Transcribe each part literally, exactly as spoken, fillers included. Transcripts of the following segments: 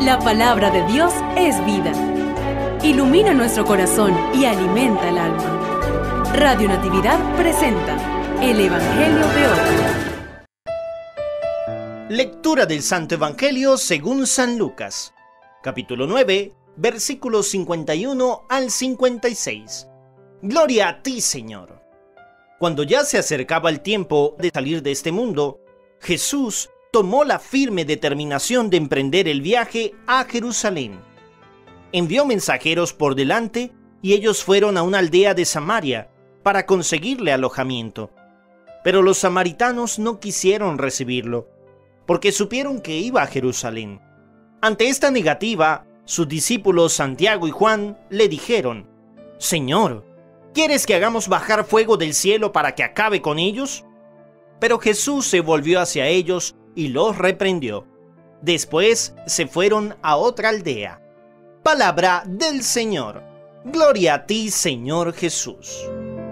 La palabra de Dios es vida. Ilumina nuestro corazón y alimenta el alma. Radio Natividad presenta el Evangelio de hoy. Lectura del Santo Evangelio según San Lucas, capítulo nueve, versículos cincuenta y uno al cincuenta y seis. Gloria a ti, Señor. Cuando ya se acercaba el tiempo de salir de este mundo, Jesús tomó la firme determinación de emprender el viaje a Jerusalén. Envió mensajeros por delante y ellos fueron a una aldea de Samaria para conseguirle alojamiento. Pero los samaritanos no quisieron recibirlo, porque supieron que iba a Jerusalén. Ante esta negativa, sus discípulos Santiago y Juan le dijeron: «Señor, ¿quieres que hagamos bajar fuego del cielo para que acabe con ellos?». Pero Jesús se volvió hacia ellos y los reprendió. Después se fueron a otra aldea. Palabra del Señor. Gloria a ti, Señor Jesús.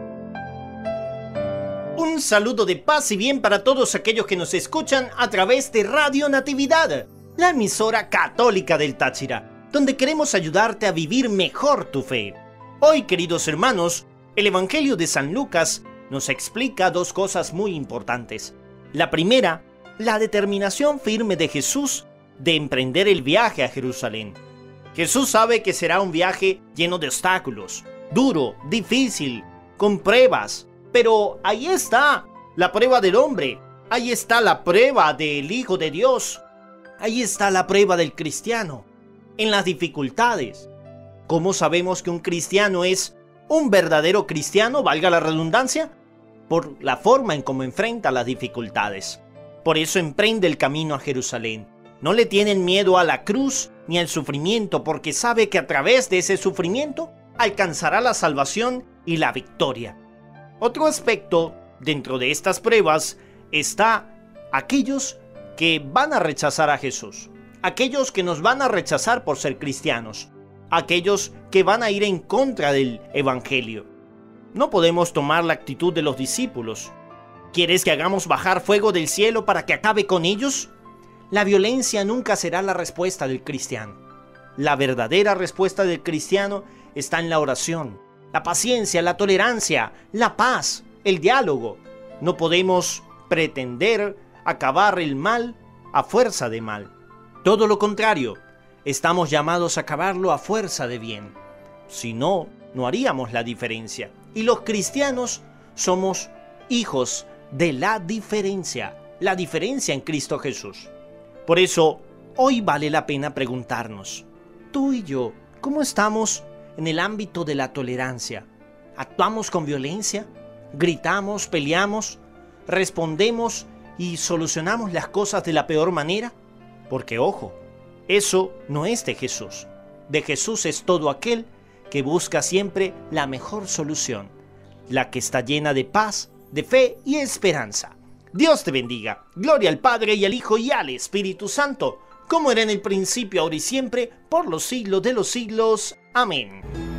Un saludo de paz y bien para todos aquellos que nos escuchan a través de Radio Natividad, la emisora católica del Táchira, donde queremos ayudarte a vivir mejor tu fe. Hoy, queridos hermanos, el Evangelio de San Lucas nos explica dos cosas muy importantes. La primera, la determinación firme de Jesús de emprender el viaje a Jerusalén. Jesús sabe que será un viaje lleno de obstáculos, duro, difícil, con pruebas, pero ahí está la prueba del hombre, ahí está la prueba del Hijo de Dios, ahí está la prueba del cristiano, en las dificultades. ¿Cómo sabemos que un cristiano es un verdadero cristiano, valga la redundancia? Por la forma en cómo enfrenta las dificultades. Por eso emprende el camino a Jerusalén. No le tienen miedo a la cruz ni al sufrimiento, porque sabe que a través de ese sufrimiento alcanzará la salvación y la victoria. Otro aspecto dentro de estas pruebas está aquellos que van a rechazar a Jesús, aquellos que nos van a rechazar por ser cristianos, aquellos que van a ir en contra del Evangelio. No podemos tomar la actitud de los discípulos. ¿Quieres que hagamos bajar fuego del cielo para que acabe con ellos? La violencia nunca será la respuesta del cristiano. La verdadera respuesta del cristiano está en la oración, la paciencia, la tolerancia, la paz, el diálogo. No podemos pretender acabar el mal a fuerza de mal. Todo lo contrario, estamos llamados a acabarlo a fuerza de bien. Si no, no haríamos la diferencia. Y los cristianos somos hijos de la diferencia, la diferencia en Cristo Jesús. Por eso, hoy vale la pena preguntarnos, tú y yo, ¿cómo estamos en el ámbito de la tolerancia? ¿Actuamos con violencia? ¿Gritamos, peleamos? ¿Respondemos y solucionamos las cosas de la peor manera? Porque, ojo, eso no es de Jesús. De Jesús es todo aquel que busca siempre la mejor solución, la que está llena de paz, de fe y esperanza. Dios te bendiga. Gloria al Padre y al Hijo y al Espíritu Santo, como era en el principio, ahora y siempre, por los siglos de los siglos. Amén.